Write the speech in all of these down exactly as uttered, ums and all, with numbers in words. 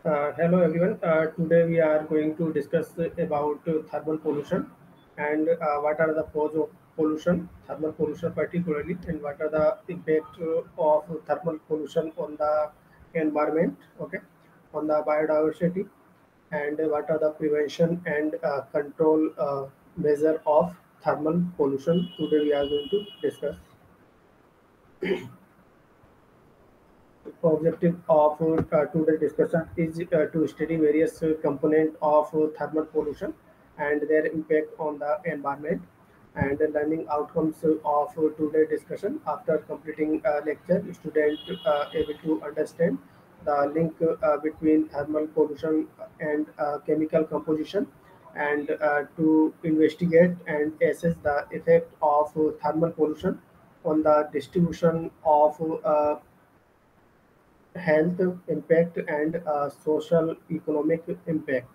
Uh, hello everyone. Uh, today we are going to discuss about uh, thermal pollution and uh, what are the cause of pollution, thermal pollution particularly, and what are the impact uh, of thermal pollution on the environment, okay, on the biodiversity, and what are the prevention and uh, control uh, measure of thermal pollution. Today we are going to discuss. Objective of uh, today's discussion is uh, to study various uh, components of uh, thermal pollution and their impact on the environment and the learning outcomes uh, of uh, today's discussion. After completing a lecture, students uh, able to understand the link uh, between thermal pollution and uh, chemical composition and uh, to investigate and assess the effect of uh, thermal pollution on the distribution of uh, health impact and uh, social economic impact.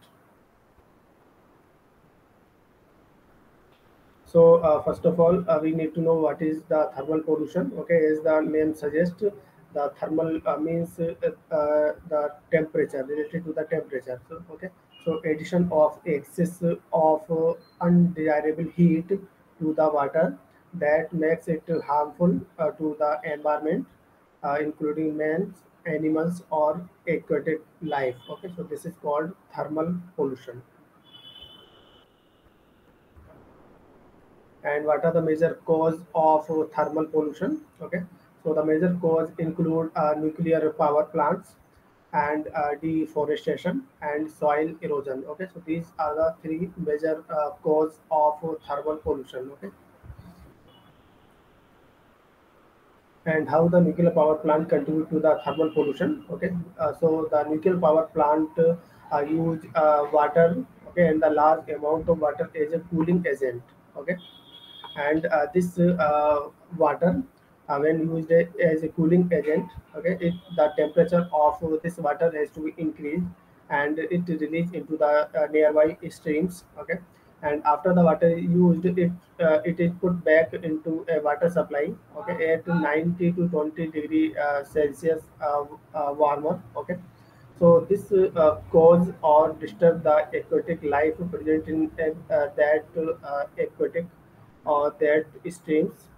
So uh, first of all, uh, we need to know what is the thermal pollution. Okay, as the name suggests, the thermal uh, means uh, uh, the temperature related to the temperature. So, okay, so addition of excess of uh, undesirable heat to the water that makes it harmful uh, to the environment, uh, including man, animals, or aquatic life. Okay, so this is called thermal pollution. And what are the major cause of uh, thermal pollution? Okay, so the major cause include uh, nuclear power plants and uh, deforestation and soil erosion. Okay, so these are the three major uh, cause of uh, thermal pollution. Okay, and how the nuclear power plant contribute to the thermal pollution. Okay, uh, so the nuclear power plant uh, uh, use uh, water, okay, and the large amount of water as a cooling agent. Okay, and uh, this uh, water uh, when used as a cooling agent, okay, it, the temperature of this water has to be increased and it released into the uh, nearby streams. Okay, and after the water is used, it uh, it is put back into a water supply, okay, at ninety to twenty degree uh, celsius uh, uh, warmer. Okay, so this uh, cause or disturb the aquatic life present in uh, that uh, aquatic or that streams.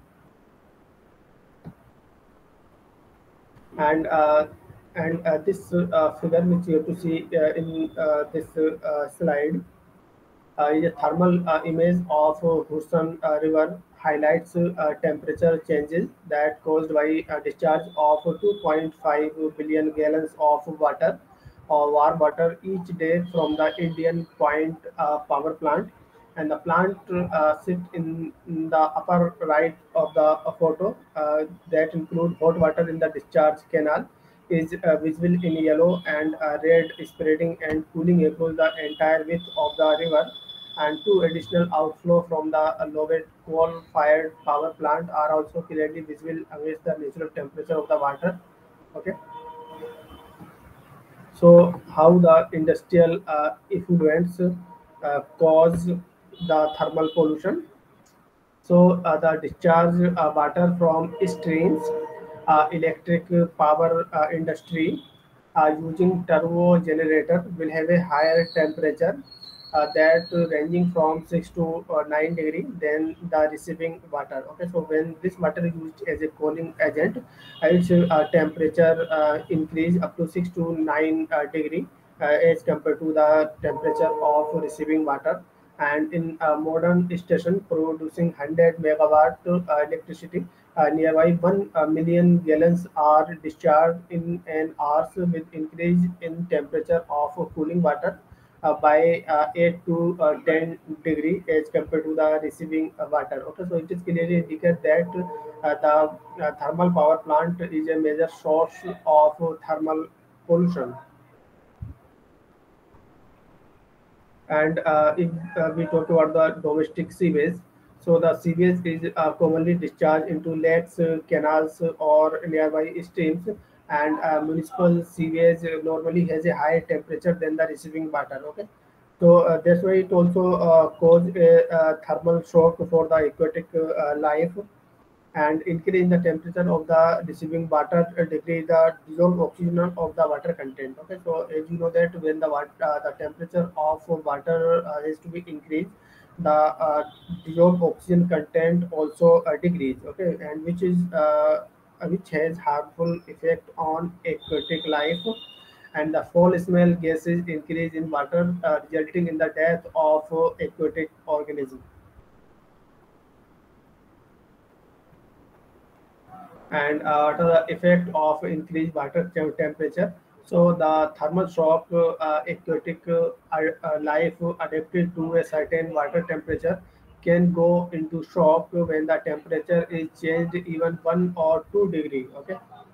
And uh, and uh, this uh, figure which you have to see uh, in uh, this uh, slide uh, is a thermal uh, image of uh, Hudson uh, River highlights uh, temperature changes that caused by a discharge of two point five billion gallons of water or warm water each day from the Indian Point uh, power plant. And the plant uh, sit in, in the upper right of the uh, photo uh, that include hot water in the discharge canal is uh, visible in yellow and uh, red spreading and cooling across the entire width of the river, and two additional outflow from the uh, Lovett coal-fired power plant are also clearly visible against the natural temperature of the water. Okay, so how the industrial uh, effluents uh, cause the thermal pollution? So uh, the discharge uh, water from streams, uh, electric power uh, industry uh, using turbo generator will have a higher temperature uh, that uh, ranging from six to uh, nine degree than the receiving water. Okay, so when this water is used as a cooling agent, uh, its uh, temperature uh, increase up to six to nine uh, degree uh, as compared to the temperature of receiving water. And in a modern station producing one hundred megawatt uh, electricity, uh, nearby one uh, million gallons are discharged in an hour with increase in temperature of cooling water uh, by uh, eight to uh, ten degree as compared to the receiving uh, water. Okay, so it is clearly indicate that uh, the uh, thermal power plant is a major source of thermal pollution. And uh, if uh, we talk about the domestic sewage, so the sewage is uh, commonly discharged into lakes, uh, canals, uh, or nearby streams. And uh, municipal sewage uh, normally has a higher temperature than the receiving water. Okay, so uh, that's why it also uh, cause a, uh thermal shock for the aquatic uh, life. and increase in the temperature of the receiving water uh, decrease the dissolved oxygen of the water content. Okay, so as you know that when the water, uh, the temperature of water uh, is to be increased, the uh, dissolved oxygen content also uh, decrease. Okay, and which is uh, uh, which has harmful effect on aquatic life, and the foul smell gases increase in water, uh, resulting in the death of uh, aquatic organisms. And uh, what are the effect of increased water tem- temperature. So the thermal shock, uh, uh, aquatic uh, are- uh, life adapted to a certain water temperature can go into shock when the temperature is changed even one or two degree. Okay,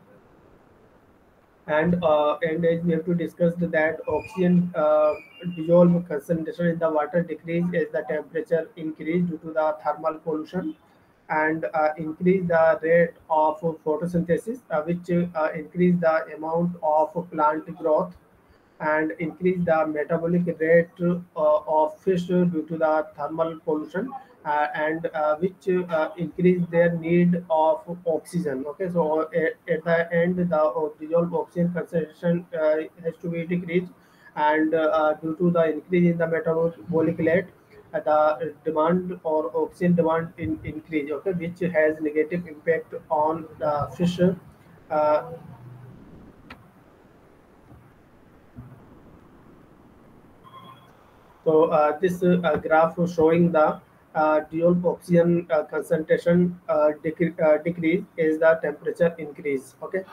and uh, and as we have to discuss that oxygen uh, dissolve concentration in the water decrease as the temperature increase due to the thermal pollution, and uh, increase the rate of photosynthesis, uh, which uh, increase the amount of plant growth, and increase the metabolic rate uh, of fish due to the thermal pollution, uh, and uh, which uh, increase their need of oxygen. Okay, so at, at the end the uh, dissolved oxygen concentration uh, has to be decreased, and uh, due to the increase in the metabolic rate, uh, the demand or oxygen demand in increase. Okay, which has negative impact on the fish. uh, So uh, this uh, graph is showing the uh, dual oxygen uh, concentration uh, decre- uh, decrease is the temperature increase. Okay,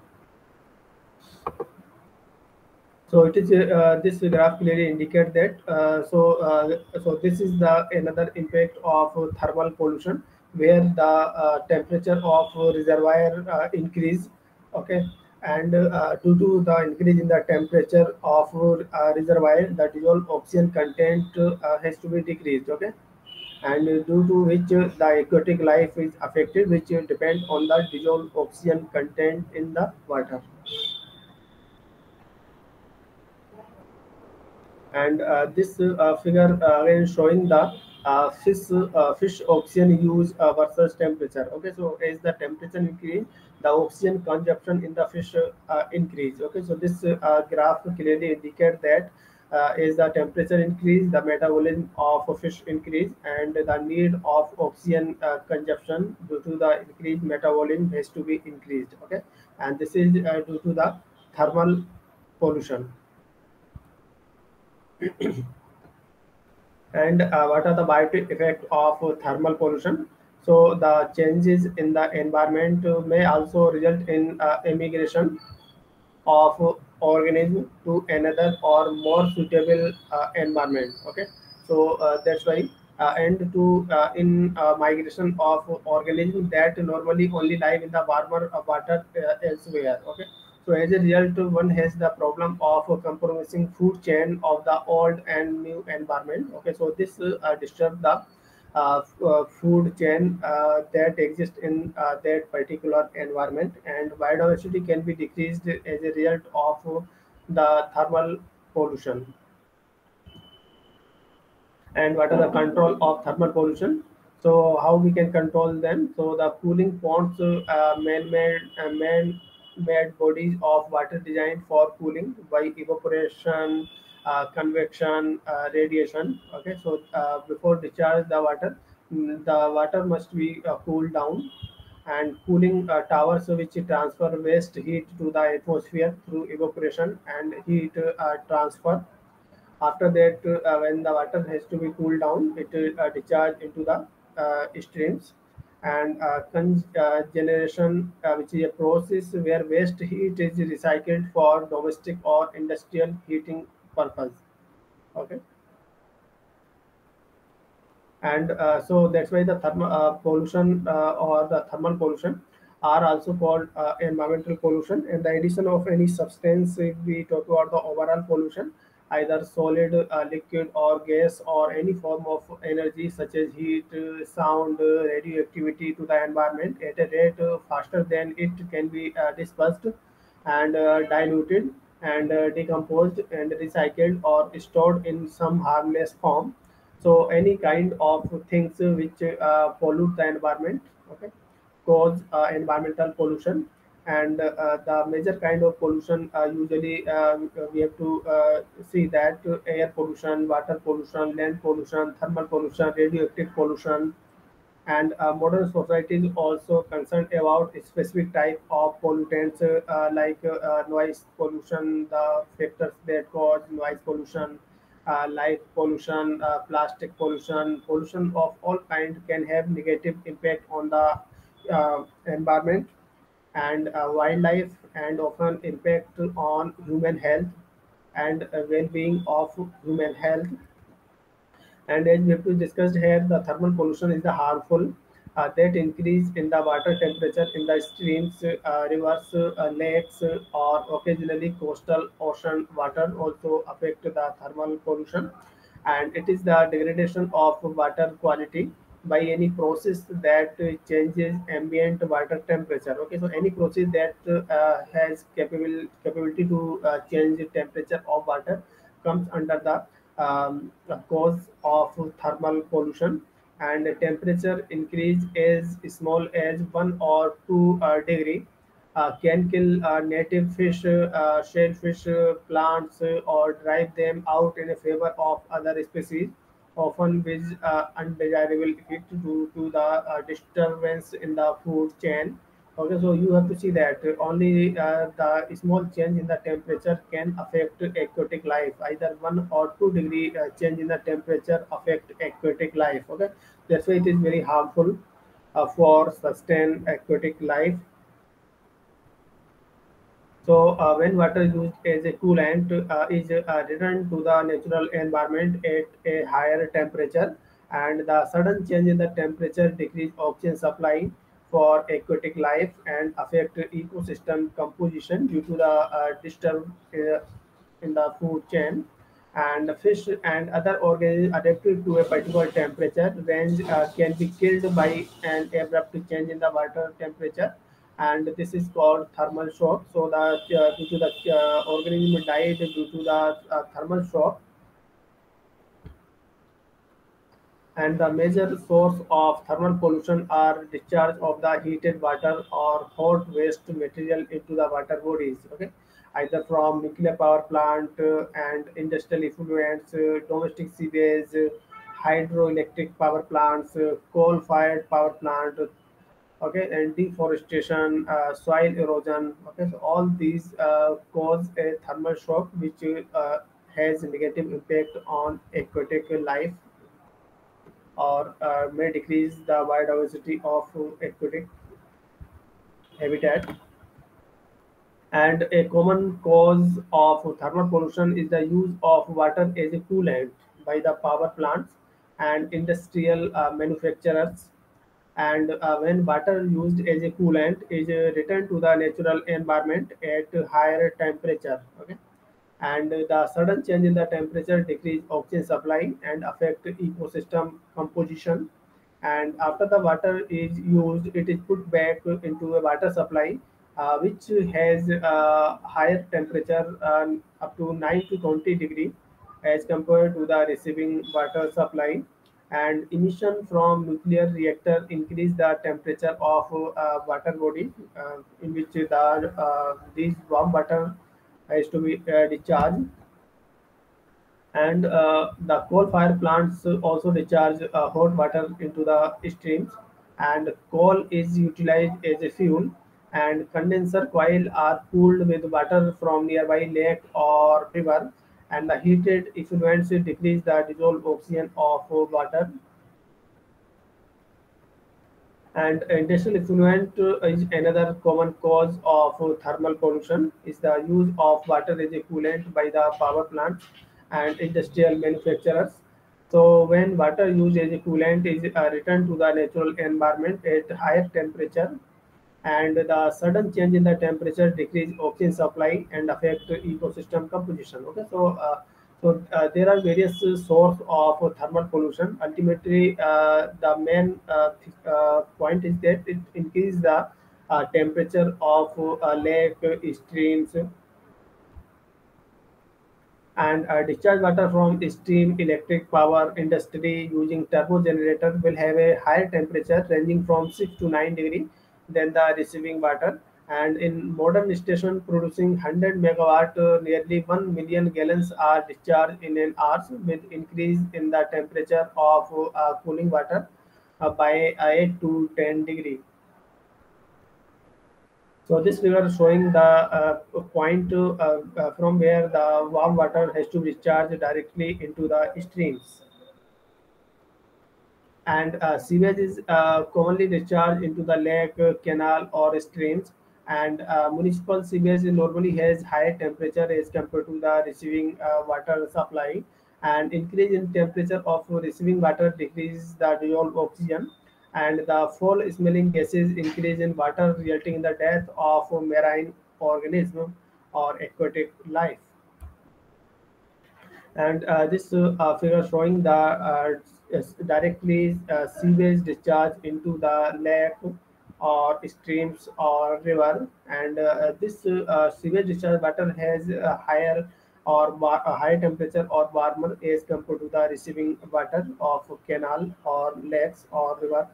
so it is uh, this graph clearly indicate that. Uh, so uh, so this is the another impact of uh, thermal pollution, where the uh, temperature of reservoir uh, increase. Okay, and uh, due to the increase in the temperature of uh, reservoir, the dissolved oxygen content uh, has to be decreased. Okay, and uh, due to which uh, the aquatic life is affected, which uh, depend on the dissolved oxygen content in the water. And uh, this uh, figure uh, again showing the uh, fish uh, fish oxygen use uh, versus temperature. Okay, so as the temperature increase, the oxygen consumption in the fish uh, increase. Okay, so this uh, graph clearly indicate that uh, as the temperature increase, the metabolism of a fish increase, and the need of oxygen uh, consumption due to the increased metabolism has to be increased. Okay, and this is uh, due to the thermal pollution. And uh, what are the biotic effect of uh, thermal pollution? So the changes in the environment uh, may also result in uh, immigration of uh, organism to another or more suitable uh, environment. Okay, so uh, that's why uh, and to uh, in uh, migration of organisms that normally only live in the warmer uh, water uh, elsewhere. Okay, so as a result, one has the problem of uh, compromising food chain of the old and new environment. Okay, so this uh, disturb the uh, f- uh, food chain uh, that exist in uh, that particular environment, and biodiversity can be decreased as a result of uh, the thermal pollution. And what are the control of thermal pollution? So how we can control them? So the cooling ponds, uh, man-made uh, man-made bodies of water designed for cooling by evaporation, uh, convection, uh, radiation. Okay, so uh, before discharge the water, mm, the water must be uh, cooled down, and cooling uh, towers which transfer waste heat to the atmosphere through evaporation and heat uh, transfer. After that, uh, when the water has to be cooled down, it will uh, discharge into the uh, streams. And uh, con- uh, generation, uh, which is a process where waste heat is recycled for domestic or industrial heating purpose. Okay, and uh, so that's why the thermal uh, pollution uh, or the thermal pollution are also called uh, environmental pollution. And the addition of any substance, if we talk about the overall pollution, either solid, uh, liquid, or gas, or any form of energy such as heat, uh, sound, uh, radioactivity to the environment at a rate uh, faster than it can be uh, dispersed and uh, diluted and uh, decomposed and recycled or stored in some harmless form. So any kind of things uh, which uh, pollute the environment. Okay, cause uh, environmental pollution. And uh, the major kind of pollution, uh, usually uh, we have to uh, see that uh, air pollution, water pollution, land pollution, thermal pollution, radioactive pollution. And uh, modern society is also concerned about specific type of pollutants, uh, uh, like uh, uh, noise pollution, the factors that cause noise pollution, uh, light pollution, uh, plastic pollution. Pollution of all kinds can have negative impact on the uh, environment and uh, wildlife, and often impact on human health and uh, well-being of human health. And as we have to discussed here, the thermal pollution is the harmful uh, that increase in the water temperature in the streams, uh, rivers, uh, lakes, uh, or occasionally coastal ocean water also affect the thermal pollution. And it is the degradation of water quality by any process that uh, changes ambient water temperature. Okay, so any process that uh, has capable capability to uh, change the temperature of water comes under the um, the cause of thermal pollution. And the temperature increase as small as one or two uh, degree uh, can kill uh, native fish, uh, shellfish, uh, plants, uh, or drive them out in favor of other species, often with uh, undesirable effect due to the uh, disturbance in the food chain. Okay, so you have to see that uh, only uh, the small change in the temperature can affect aquatic life. Either one or two degree uh, change in the temperature affect aquatic life. Okay, that's why it is very harmful uh, for sustain aquatic life. So, uh, when water used as a coolant uh, is uh, returned to the natural environment at a higher temperature, and the sudden change in the temperature decrease oxygen supply for aquatic life and affect ecosystem composition due to the uh, disturb uh, in the food chain. And the fish and other organisms adapted to a particular temperature range uh, can be killed by an abrupt change in the water temperature, and this is called thermal shock. So the uh, due to the uh, organism died due to the uh, thermal shock. And the major source of thermal pollution are discharge of the heated water or hot waste material into the water bodies. Okay, either from nuclear power plant uh, and industrial effluents, uh, domestic sewage, uh, hydroelectric power plants, uh, coal-fired power plant. Okay, and deforestation, uh, soil erosion. Okay, so all these uh, cause a thermal shock, which uh, has negative impact on aquatic life, or uh, may decrease the biodiversity of aquatic habitat. And a common cause of thermal pollution is the use of water as a coolant by the power plants and industrial uh, manufacturers. And uh, when water used as a coolant is uh, returned to the natural environment at higher temperature. Okay, and the sudden change in the temperature decrease oxygen supply and affect ecosystem composition. And after the water is used, it is put back into a water supply, uh, which has a higher temperature, um, up to nine to twenty degree, as compared to the receiving water supply. And emission from nuclear reactor increase the temperature of uh, water body, uh, in which the uh, these warm water has to be uh, discharged. And uh, the coal fire plants also discharge uh, hot water into the streams, and coal is utilized as a fuel. And condenser coil are cooled with water from nearby lake or river, and the heated effluents decrease the dissolved oxygen of water. And industrial effluent uh, is another common cause of uh, thermal pollution. Is the use of water as a coolant by the power plants and industrial manufacturers. So when water used as a coolant is uh, returned to the natural environment at higher temperature, and the sudden change in the temperature decrease oxygen supply and affect ecosystem composition. Okay, so uh, so uh, there are various uh, source of uh, thermal pollution. Ultimately, uh, the main uh, th- uh, point is that it increases the uh, temperature of uh, lake, uh, streams, and uh, discharge water from steam electric power industry using turbo generator will have a higher temperature ranging from six to nine degree, than the receiving water. And in modern station producing one hundred megawatt, uh, nearly one million gallons are discharged in an hour, with increase in the temperature of uh, cooling water uh, by eight to ten degree. So this figure showing the uh, point uh, uh, from where the warm water has to be discharged directly into the streams. And uh, sewage is uh, commonly discharged into the lake, uh, canal, or streams. And uh, municipal sewage normally has high temperature as compared to the receiving uh, water supply. And increase in temperature of receiving water decreases the dissolved oxygen, and the foul smelling gases increase in water, resulting in the death of marine organism or aquatic life. And uh, this uh, uh, figure showing the uh, s- directly uh, sewage discharge into the lake or streams or river. And uh, this uh, uh, sewage discharge water has a higher or wa- a higher temperature or warmer as compared to the receiving water of canal or lakes or river.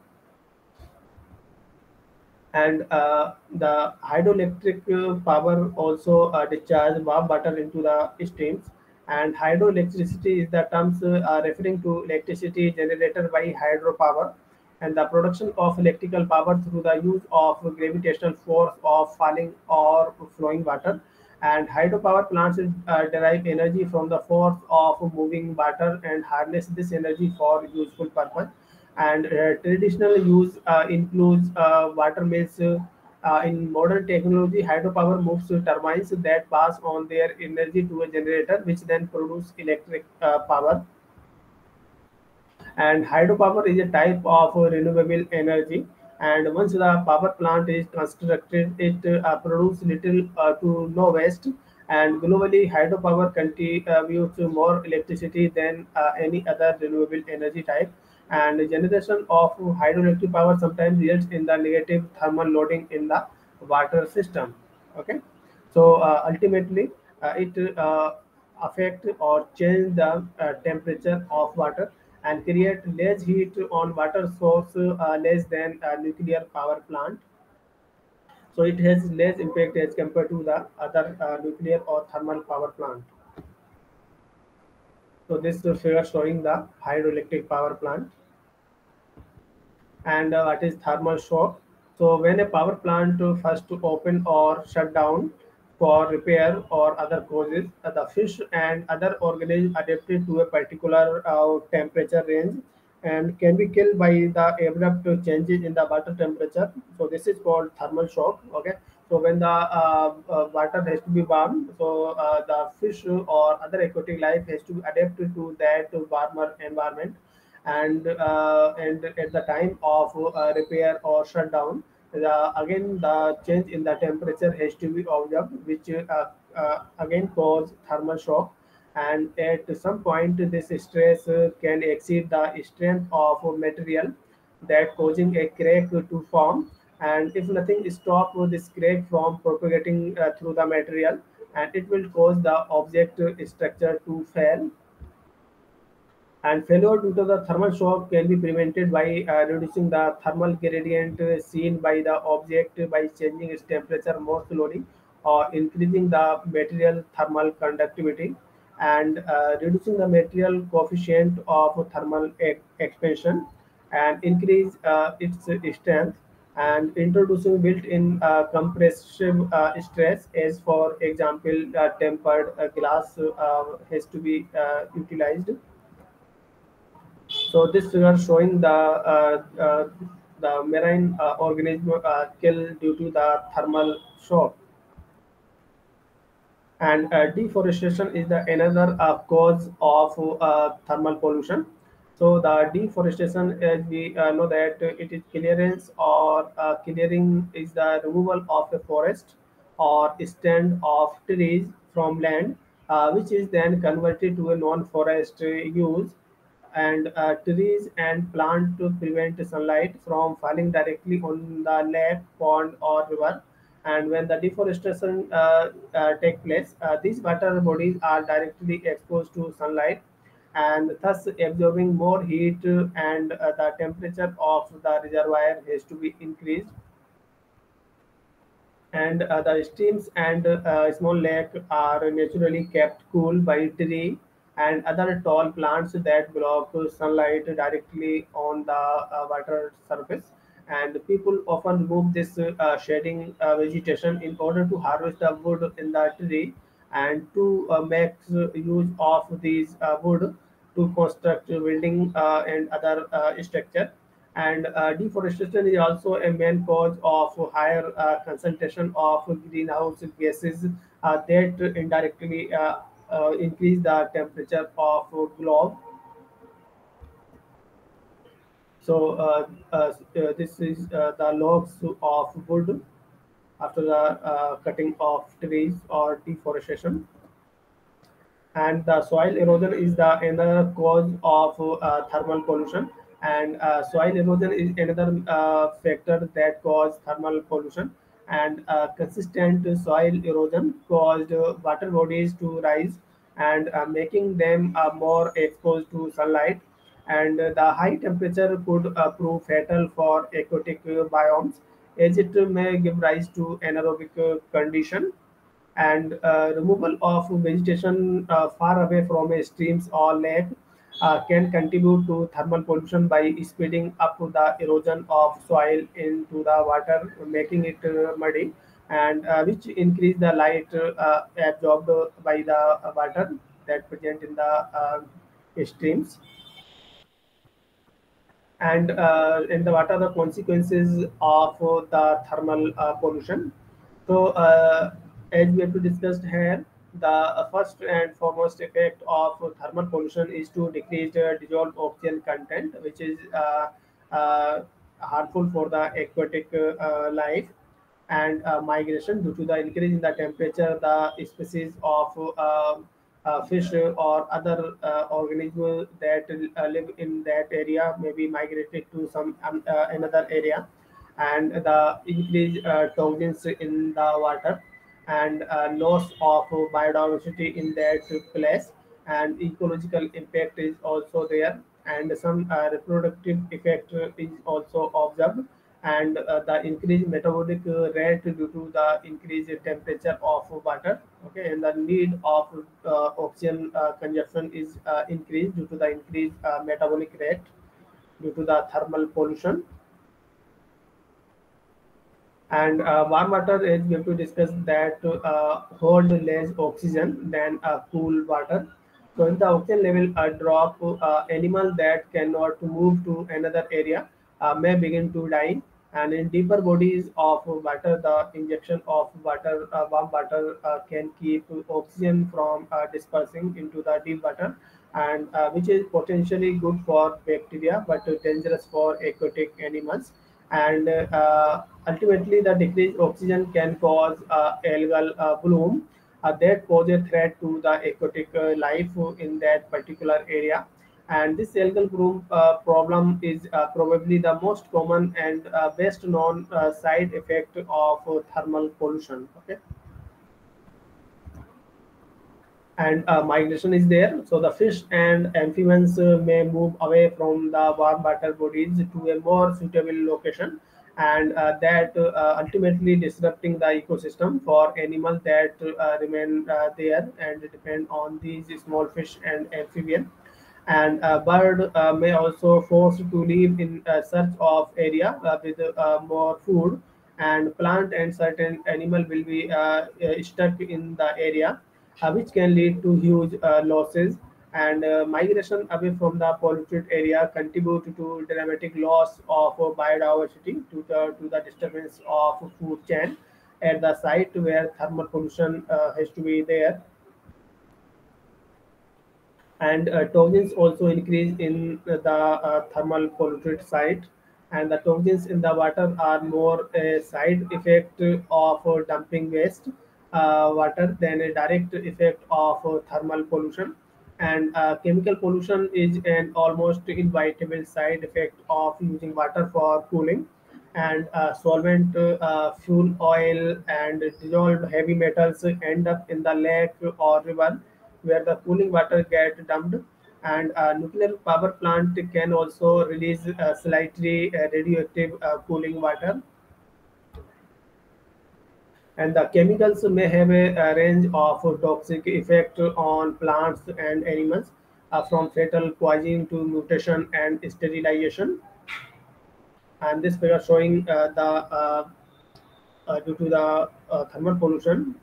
And uh, the hydroelectric uh, power also uh, discharge warm water into the streams. And hydroelectricity is the terms uh, are referring to electricity generated by hydropower, and the production of electrical power through the use of gravitational force of falling or flowing water. And hydropower plants uh, derive energy from the force of moving water and harness this energy for useful purpose. And uh, traditional use uh, includes uh, water mills. Uh, uh, in modern technology, hydropower moves to turbines that pass on their energy to a generator, which then produce electric uh, power. And hydropower is a type of renewable energy. And once the power plant is constructed, it uh, produces little uh, to no waste. And globally, hydropower contributes to more electricity than uh, any other renewable energy type. And the generation of hydroelectric power sometimes results in the negative thermal loading in the water system. Okay, so uh, ultimately, uh, it uh, affect or change the uh, temperature of water and create less heat on water source uh, less than a nuclear power plant. So it has less impact as compared to the other uh, nuclear or thermal power plant. So this is figure showing the hydroelectric power plant. And uh, what is thermal shock? So when a power plant uh, first to open or shut down for repair or other causes, uh, the fish and other organisms adapted to a particular uh, temperature range and can be killed by the abrupt changes in the water temperature. So this is called thermal shock. Okay. So when the uh, uh, water has to be warm, so uh, the fish or other aquatic life has to adapt to that warmer environment. And uh, and at the time of uh, repair or shutdown, the, again the change in the temperature has to be observed, which uh, uh, again cause thermal shock. And at some point this stress uh, can exceed the strength of material, that causing a crack to form. And if nothing stop this crack from propagating uh, through the material, and it will cause the object structure to fail. And failure due to the thermal shock can be prevented by uh, reducing the thermal gradient uh, seen by the object by changing its temperature more slowly, or increasing the material thermal conductivity, and uh, reducing the material coefficient of thermal e- expansion, and increase uh, its strength, and introducing built-in uh, compressive uh, stress, as for example uh, tempered uh, glass uh, has to be uh, utilized. So this figure showing the uh, uh, the marine uh, organism uh, killed due to the thermal shock. And uh, deforestation is the another uh, cause of uh, thermal pollution. So the deforestation, as we uh, know that uh, it is clearance or uh, clearing is the removal of a forest or stand of trees from land, uh, which is then converted to a non-forest uh, use. And uh, trees and plant to prevent sunlight from falling directly on the lake, pond, or river. And when the deforestation uh, uh, take place, uh, these water bodies are directly exposed to sunlight, and thus absorbing more heat, uh, and uh, the temperature of the reservoir has to be increased. and uh, the streams and uh, small lake are naturally kept cool by tree and other tall plants that block sunlight directly on the uh, water surface, and people often remove this uh, shading uh, vegetation in order to harvest the wood in the tree and to uh, make use of these uh, wood to construct building uh, and other uh, structure. And uh, deforestation is also a main cause of higher uh, concentration of greenhouse gases uh, that indirectly uh, uh, increase the temperature of globe. So uh, uh, uh, this is uh, the logs of wood after the uh, cutting of trees or deforestation. And the soil erosion is the another cause of uh, thermal pollution, and uh, soil erosion is another uh, factor that cause thermal pollution, and uh, consistent soil erosion caused uh, water bodies to rise and uh, making them uh, more exposed to sunlight, and uh, the high temperature could uh, prove fatal for aquatic uh, biomes as it may give rise to anaerobic uh, condition, and uh, removal of vegetation uh, far away from a streams or lake uh, can contribute to thermal pollution by speeding up the erosion of soil into the water, making it uh, muddy, and uh, which increase the light uh, absorbed by the water that present in the uh, streams. And uh, and what are the consequences of uh, the thermal uh, pollution? So uh, as we have to discuss here, the uh, first and foremost effect of thermal pollution is to decrease the dissolved oxygen content, which is uh, uh, harmful for the aquatic uh, uh, life, and uh, migration due to the increase in the temperature. The species of uh, uh, fish or other uh, organisms that uh, live in that area may be migrated to some um, uh, another area, and the increased uh, toxins in the water, and uh, loss of biodiversity in that place, and ecological impact is also there, and some uh, reproductive effect is also observed, and uh, the increased metabolic uh, rate due to the increased temperature of water. Okay, and the need of uh, oxygen uh, consumption is uh, increased due to the increased uh, metabolic rate due to the thermal pollution. And uh, warm water is we have to discuss that uh, hold less oxygen than uh, cool water. So if the oxygen level uh, drop, uh, animal that cannot move to another area uh, may begin to die. And in deeper bodies of water, the injection of water, uh, warm water, uh, can keep oxygen from uh, dispersing into the deep water, and uh, which is potentially good for bacteria but dangerous for aquatic animals. And uh, ultimately the decreased oxygen can cause uh, algal uh, bloom uh, that pose a threat to the aquatic uh, life in that particular area, and this algal bloom uh, problem is uh, probably the most common and uh, best known uh, side effect of uh, thermal pollution. Okay, and uh, migration is there. So the fish and amphibians uh, may move away from the warm water bodies to a more suitable location, and uh, that uh, ultimately disrupting the ecosystem for animals that uh, remain uh, there and depend on these small fish and amphibian. And a bird uh, may also forced to live in a search of area uh, with uh, more food, and plant and certain animal will be uh, uh, stuck in the area, uh, which can lead to huge uh, losses. And uh, migration away from the polluted area contribute to dramatic loss of uh, biodiversity to the, to the disturbance of food chain at the site where thermal pollution uh, has to be there. And uh, toxins also increase in the uh, thermal polluted site, and the toxins in the water are more a side effect of uh, dumping waste uh, water than a direct effect of uh, thermal pollution. And uh, chemical pollution is an almost inevitable side effect of using water for cooling, and uh, solvent, uh, fuel oil, and dissolved heavy metals end up in the lake or river where the cooling water get dumped. And a nuclear power plant can also release uh, slightly uh, radioactive uh, cooling water. And the chemicals may have a, a range of toxic effect on plants and animals, uh, from fatal poisoning to mutation and sterilization. And this figure showing uh, the uh, uh, due to the uh, thermal pollution.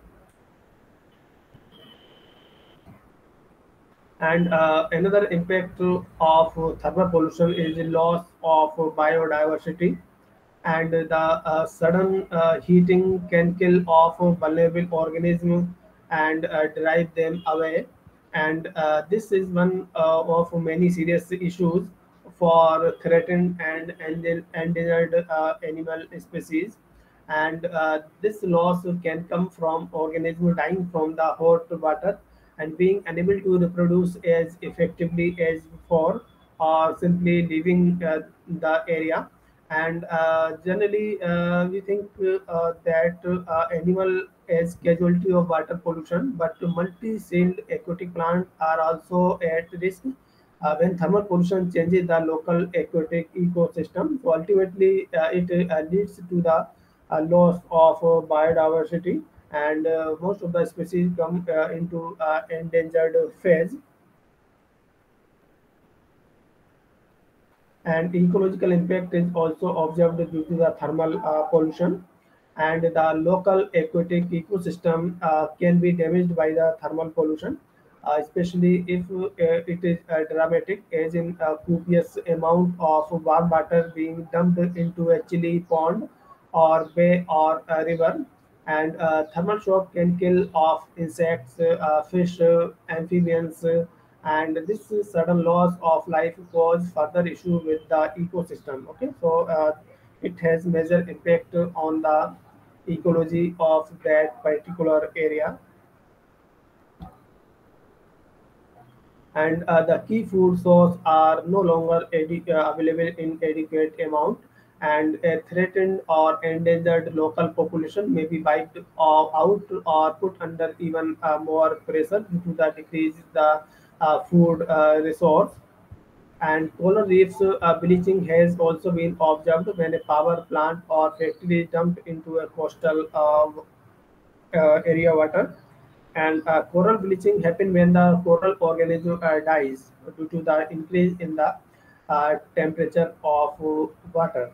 And uh, another impact of thermal pollution is the loss of biodiversity, and the uh, sudden uh, heating can kill off vulnerable organisms and uh, drive them away. And uh, this is one uh, of many serious issues for threatened and ende- endangered uh, animal species. And uh, this loss can come from organisms dying from the hot water and being unable to reproduce as effectively as before, or simply leaving uh, the area. And uh, generally, uh, we think uh, that uh, animal as casualty of water pollution, but multi-celled aquatic plants are also at risk uh, when thermal pollution changes the local aquatic ecosystem. So ultimately, uh, it uh, leads to the uh, loss of uh, biodiversity, and uh, most of the species come uh, into uh, endangered phase. And ecological impact is also observed due to the thermal uh, pollution, and the local aquatic ecosystem uh, can be damaged by the thermal pollution, uh, especially if uh, it is uh, dramatic, as in a copious amount of warm water being dumped into a chilly pond or bay or a river. And uh, thermal shock can kill off insects, uh, uh, fish, uh, amphibians, uh, and this sudden loss of life cause further issue with the ecosystem. Okay, so uh, it has major impact on the ecology of that particular area. And uh, the key food source are no longer adi- uh, available in adequate amount, and a threatened or endangered local population may be wiped o- out or put under even uh, more pressure due to the decrease in the uh, food uh, resource. And coral reefs uh, bleaching has also been observed when a power plant or factory is dumped into a coastal uh, uh, area water. And uh, coral bleaching happen when the coral organism uh, dies due to the increase in the uh, temperature of uh, water.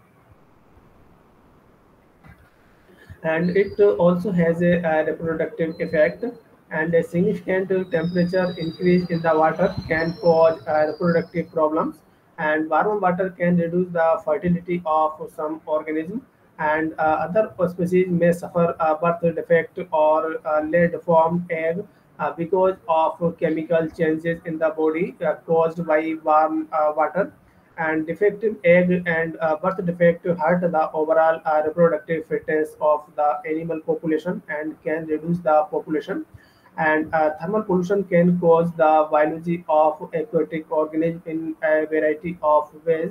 And it uh, also has a, uh reproductive effect, and a significant uh, temperature increase in the water can cause uh, reproductive problems. And warm water can reduce the fertility of some organisms, and uh, other species may suffer a birth defect or uh, lay deformed egg uh, because of chemical changes in the body uh, caused by warm uh, water. And defective egg and uh, birth defect hurt the overall uh, reproductive fitness of the animal population and can reduce the population. And uh, thermal pollution can cause the biology of aquatic organisms in a variety of ways.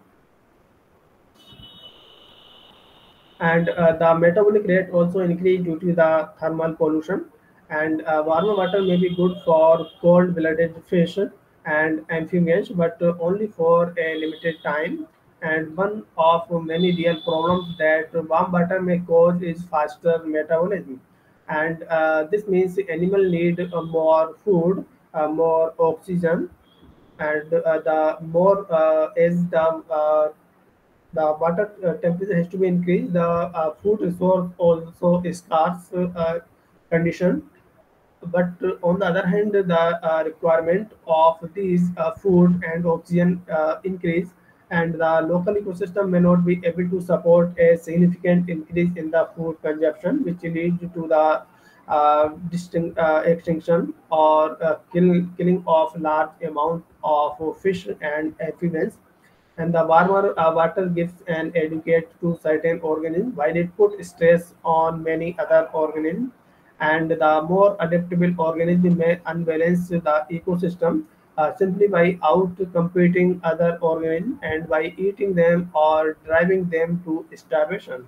And uh, the metabolic rate also increase due to the thermal pollution. And uh, warm water may be good for cold-blooded fish and amphibians, but uh, only for a limited time. And one of many real problems that warm water may cause is faster metabolism. And uh, this means the animal need uh, more food, uh, more oxygen, and uh, the more uh, is the uh, the water uh, temperature has to be increased. The uh, food resource also is scarce uh, condition. But uh, on the other hand, the uh, requirement of these uh, food and oxygen uh, increase, and the local ecosystem may not be able to support a significant increase in the food consumption, which leads to the uh, distinct, uh, extinction or uh, kill, killing of large amount of fish and amphibians. And the warmer uh, water gives an educate to certain organisms, while it puts stress on many other organisms. And the more adaptable organism may unbalance the ecosystem uh, simply by out competing other organisms and by eating them or driving them to starvation.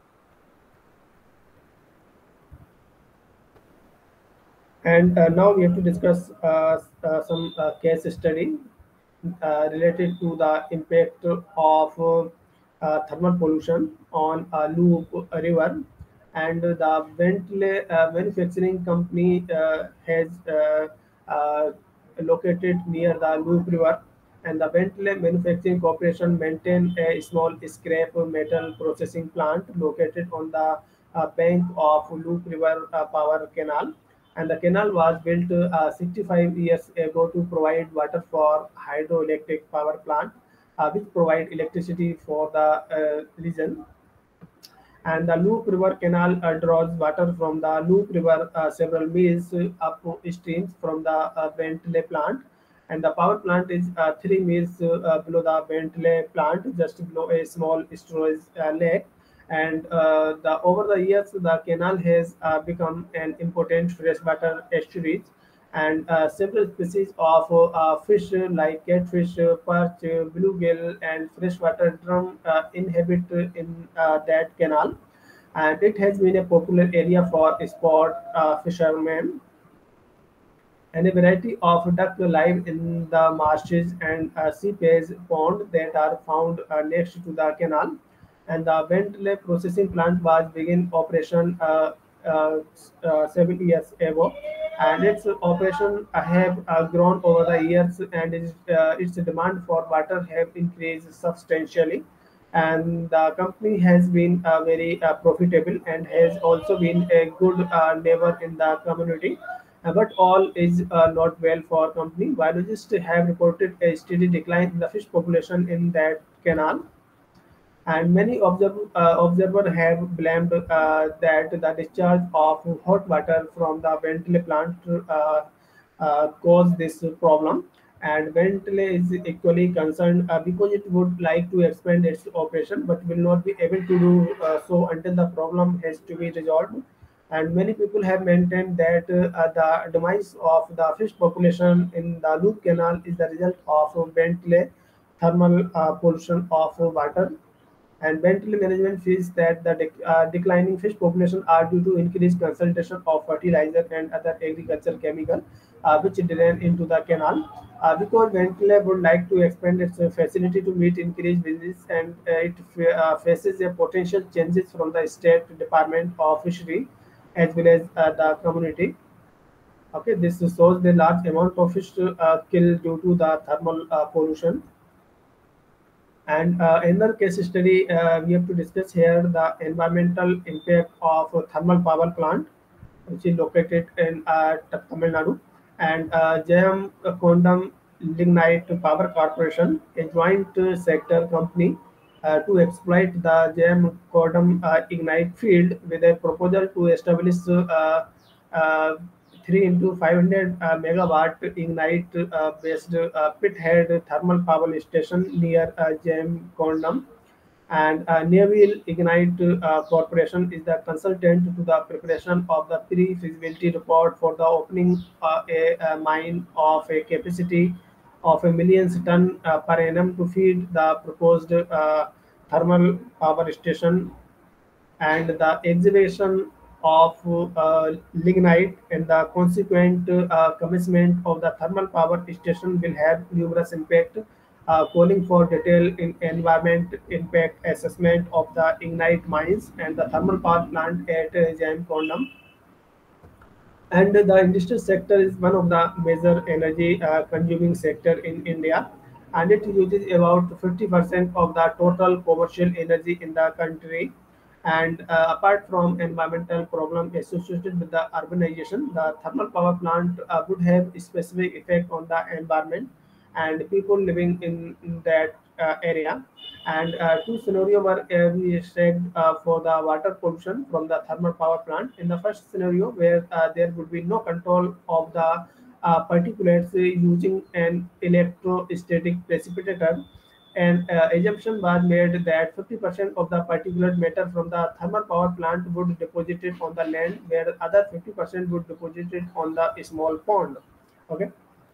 And uh, now we have to discuss uh, uh, some uh, case study uh, related to the impact of uh, uh, thermal pollution on uh, Loop River. and the Bentley uh, manufacturing company uh, has uh, uh, located near the Loop River, and the Bentley Manufacturing Corporation maintain a small scrap metal processing plant located on the uh, bank of Loop River uh, Power Canal. And the canal was built uh, sixty-five years ago to provide water for hydroelectric power plant, uh, which provide electricity for the uh, region. And the Loop River Canal uh, draws water from the Loop River uh, several miles uh, up streams from the uh, Bentley plant. And the power plant is uh, three miles uh, uh, below the Bentley plant, just below a small storage uh, lake. And uh, the over the years, the canal has uh, become an important freshwater estuary, and uh, several species of uh, uh, fish uh, like catfish, uh, perch, uh, bluegill, and freshwater drum uh, inhabit uh, in uh, that canal, and it has been a popular area for sport uh, fishermen, and a variety of duck live in the marshes and uh, seepage pond that are found uh, next to the canal. And the Bentley processing plant was begin operation uh, uh, uh, seven years ago, and its operation uh, have uh, grown over the years, and its, uh, its demand for water have increased substantially. And the company has been uh, very uh, profitable and has also been a good uh, neighbor in the community. Uh, but all is uh, not well for company. Biologists have reported a steady decline in the fish population in that canal, and many observ- uh, observers have blamed uh, that the discharge of hot water from the Bentley plant uh, uh, caused this problem. And Bentley is equally concerned uh, because it would like to expand its operation but will not be able to do uh, so until the problem has to be resolved. And many people have maintained that uh, the demise of the fish population in the Loop Canal is the result of Bentley thermal uh, pollution of water. And Bentley management feels that the dec- uh, declining fish population are due to increased concentration of fertilizer and other agricultural chemical, uh, which drain into the canal. Uh, because Bentley would like to expand its uh, facility to meet increased business, and uh, it fa- uh, faces a potential changes from the State Department of Fishery as well as uh, the community. Okay, this shows the large amount of fish uh, killed due to the thermal uh, pollution. And uh, another case study uh, we have to discuss here the environmental impact of a thermal power plant, which is located in uh, Tamil Nadu, and uh, J M Kondam Lignite Power Corporation, a joint uh, sector company, uh, to exploit the J M Kondam uh, Ignite field with a proposal to establish uh, uh, three into five hundred uh, megawatt Ignite uh, based uh, pithead thermal power station near uh, J M Kondam. And uh, Navil Ignite uh, Corporation is the consultant to the preparation of the pre-feasibility report for the opening uh, a, a mine of a capacity of a million ton uh, per annum to feed the proposed uh, thermal power station. And the exhibition of uh, lignite and the consequent uh, commencement of the thermal power station will have numerous impact, uh, calling for detailed in environment impact assessment of the ignite mines and the thermal power plant at uh, Jaim Kondam. And the industrial sector is one of the major energy uh, consuming sector in India, and it uses about fifty percent of the total commercial energy in the country. And uh, apart from environmental problem associated with the urbanization, the thermal power plant uh, would have a specific effect on the environment and people living in, in that uh, area. And uh, two scenarios were uh, we said uh, for the water pollution from the thermal power plant. In the first scenario, where uh, there would be no control of the uh, particulates uh, using an electrostatic precipitator, and uh, assumption was made that fifty percent of the particulate matter from the thermal power plant would deposit it on the land, where other fifty percent would deposit it on the small pond. Okay,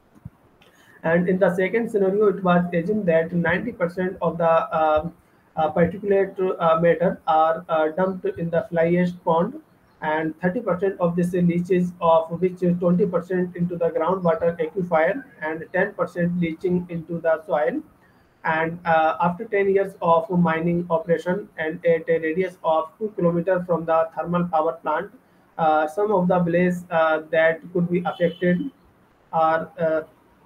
and in the second scenario, it was assumed that ninety percent of the um, uh, particulate uh, matter are uh, dumped in the fly ash pond, and thirty percent of this leaches, of which twenty percent into the groundwater aquifer and ten percent leaching into the soil. And uh, after ten years of mining operation and at a radius of two kilometers from the thermal power plant, uh, some of the villages uh, that could be affected are uh,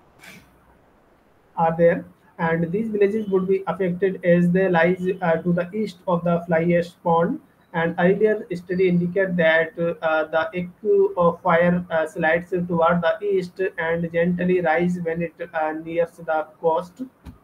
are there, and these villages would be affected as they lies uh, to the east of the fly ash pond. And earlier study indicate that uh, the echo of fire uh, slides toward the east and gently rise when it uh, nears the coast.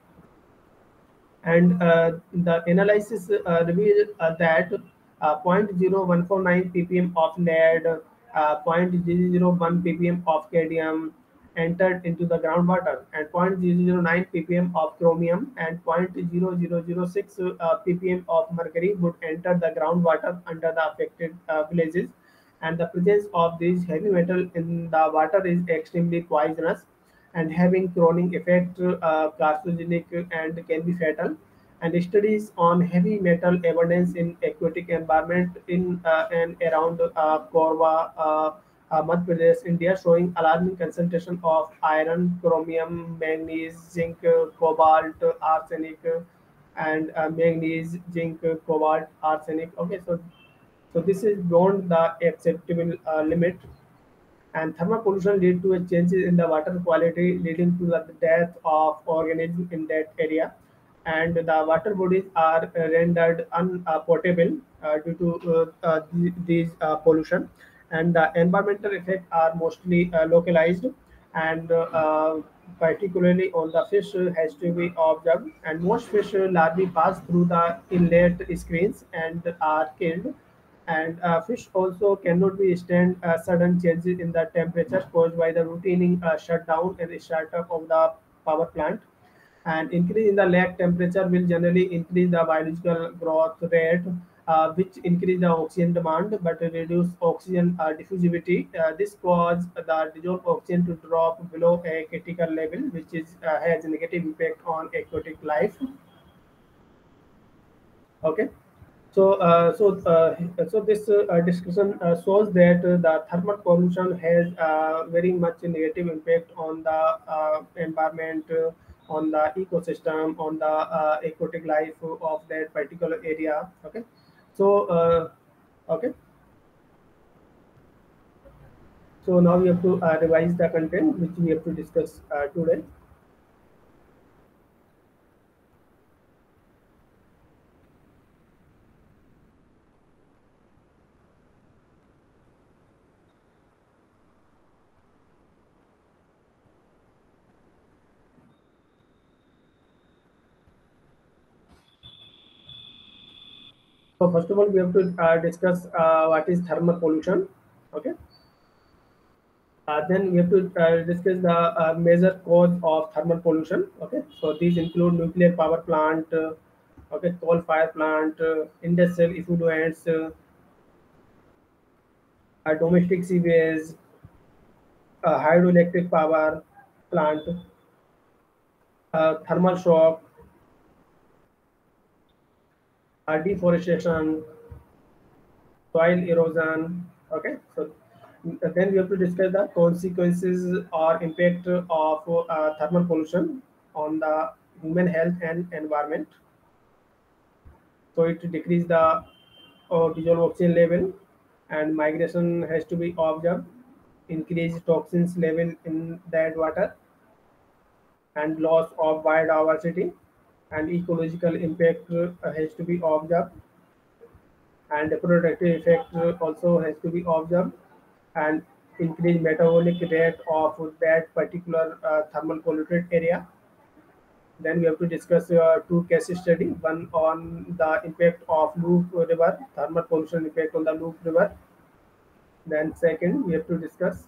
And uh, the analysis uh, revealed uh, that uh, zero point zero one four nine ppm of lead, uh, zero point zero zero one ppm of cadmium entered into the groundwater, and zero point zero zero nine ppm of chromium and zero point zero zero zero six uh, ppm of mercury would enter the groundwater under the affected uh, villages. And the presence of these heavy metal in the water is extremely poisonous and having chronic effect, uh, carcinogenic, and can be fatal. And studies on heavy metal abundance in aquatic environment in uh, and around uh, Korba, uh, uh, Madhya Pradesh, India, showing alarming concentration of iron, chromium, manganese, zinc, uh, cobalt, uh, arsenic, uh, and uh, manganese, zinc, uh, cobalt, arsenic. Okay, so so this is beyond the acceptable uh, limit. And thermal pollution lead to a changes in the water quality, leading to the death of organisms in that area. And the water bodies are uh, rendered unpotable uh, due to uh, uh, the- these uh, pollution. And the environmental effects are mostly uh, localized, and uh, uh, particularly on the fish uh, has to be observed. And most fish uh, larvae pass through the inlet screens and are killed. And uh, fish also cannot withstand uh, sudden changes in the temperature caused by the routine uh, shutdown and startup of the power plant. And increase in the lake temperature will generally increase the biological growth rate, uh, which increase the oxygen demand but reduce oxygen uh, diffusivity. Uh, this cause the dissolved oxygen to drop below a critical level, which is uh, has a negative impact on aquatic life. Okay. So, uh, so, uh, so this uh, discussion uh, shows that uh, the thermal pollution has uh, very much a negative impact on the uh, environment, uh, on the ecosystem, on the uh, aquatic life of that particular area. Okay, so uh, okay, so now we have to uh, revise the content which we have to discuss uh, today. So first of all, we have to uh, discuss uh, what is thermal pollution. Okay. Uh, then we have to uh, discuss the uh, major cause of thermal pollution. Okay, so these include nuclear power plant, uh, okay, coal fire plant, uh, industrial effluents, uh, uh, domestic sewage, uh, hydroelectric power plant, uh, thermal shock, uh, deforestation, soil erosion. Okay, so uh, then we have to discuss the consequences or impact of uh, thermal pollution on the human health and environment. So it decrease the uh, visual oxygen level, and migration has to be observed, increase toxins level in that water, and loss of biodiversity, and ecological impact uh, has to be observed, and the productive effect uh, also has to be observed, and increase metabolic rate of that particular uh, thermal polluted area. Then we have to discuss uh, two case study, one on the impact of Loop River, thermal pollution impact on the Loop River. Then second, we have to discuss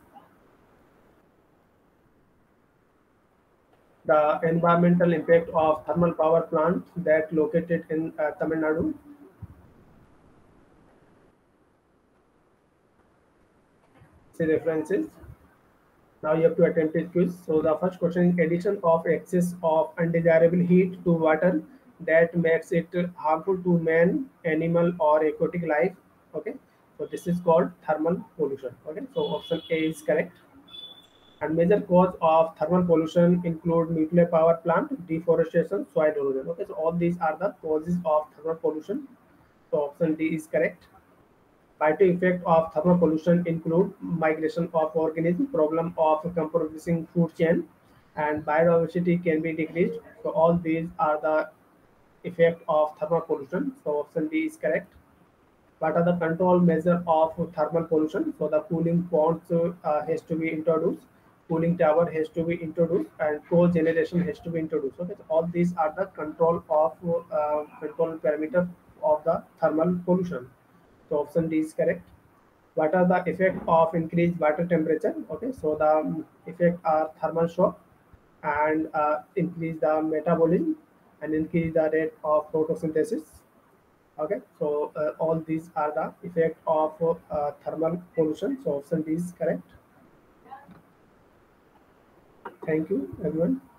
the environmental impact of thermal power plant that located in uh, Tamil Nadu. See references. Now you have to attempt this quiz. So the first question is addition of excess of undesirable heat to water that makes it harmful to man, animal, or aquatic life. Okay. So this is called thermal pollution. Okay. So option A is correct. And major cause of thermal pollution include nuclear power plant, deforestation, soil erosion. Okay, so all these are the causes of thermal pollution. So option D is correct. Biotic effect of thermal pollution include migration of organisms, problem of compromising food chain, and biodiversity can be decreased. So all these are the effect of thermal pollution. So option D is correct. What are the control measure of thermal pollution? So the cooling ponds uh, has to be introduced, cooling tower has to be introduced, and cogeneration has to be introduced. Okay, so all these are the control of uh, control parameter of the thermal pollution. So option D is correct. What are the effect of increased water temperature? Okay, so the um, effect are thermal shock and uh, increase the metabolism and increase the rate of photosynthesis. Okay, so uh, all these are the effect of uh, thermal pollution. So option D is correct. Thank you, everyone.